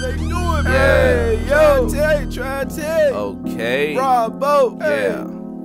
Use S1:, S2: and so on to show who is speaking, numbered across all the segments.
S1: they doing,
S2: man?
S1: Yeah, try to tell.
S2: Okay.
S1: Bravo.
S2: Yeah.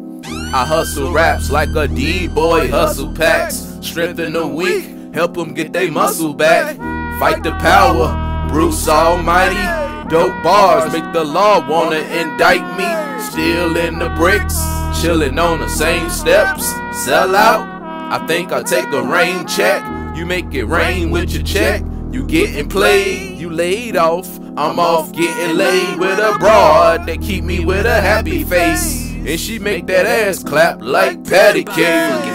S2: I hustle raps like a D-boy hustle packs. Strengthen the weak, help them get they muscle back. Fight the power, Bruce Almighty. Dope bars make the law wanna indict me. Still in the bricks, chillin' on the same steps. Sell out, I think I'll take a rain check. You make it rain with your check. You getting played, you laid off. I'm off getting laid with a broad that keep me with a happy face. And she make that ass clap like Patty Cake.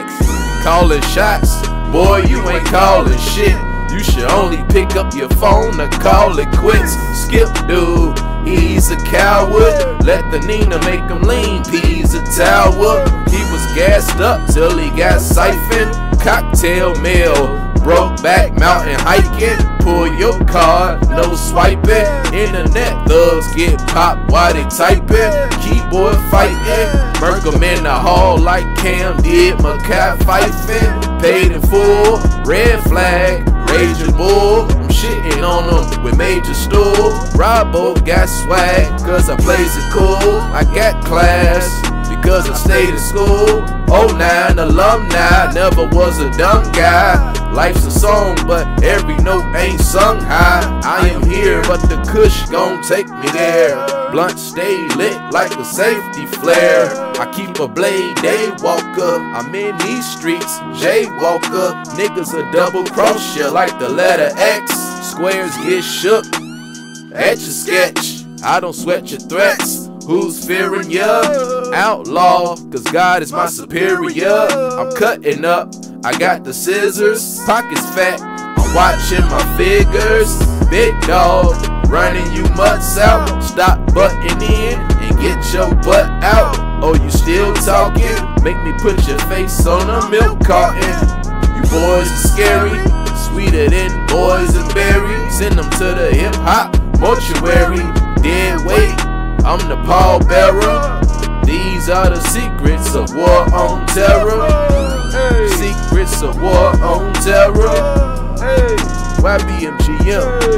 S2: Calling shots, boy, you ain't calling shit. You should only pick up your phone to call it quits. Skip dude, he's a coward. Let the Nina make him lean, P's a tower. He was gassed up till he got siphoned. Cocktail meal, broke back mountain hiking. Pull your card, no swiping. Internet thugs get popped while they typing. Keyboard fighting, murk 'em in the hall like Cam did Mackay Pfeiffer. Paid in full, red flag, Raging Bull. I'm shitting on them with Major Stool. Robbo got swag, cause I plays it cool. I got class, because I stayed in school. 09 alumni, never was a dumb guy. Life's a song, but every note ain't sung high. I am here, but the kush gon' take me there. Blunt stay lit like a safety flare. I keep a blade, day walker. I'm in these streets, jaywalker. Niggas a double cross you like the letter X. Squares get shook at your sketch. I don't sweat your threats. Who's fearing ya? Outlaw, cause God is my superior. I'm cutting up, I got the scissors. Pockets fat, I'm watching my figures. Big dog, running you mutts out. Stop butting in and get your butt out. Oh, you still talking? Make me put your face on a milk carton. You boys are scary, sweeter than boys and berry. Send them to the hip hop mortuary. Dead weight, I'm the pallbearer. These are the secrets of war on terror. Secrets of war on terror. YBMGM.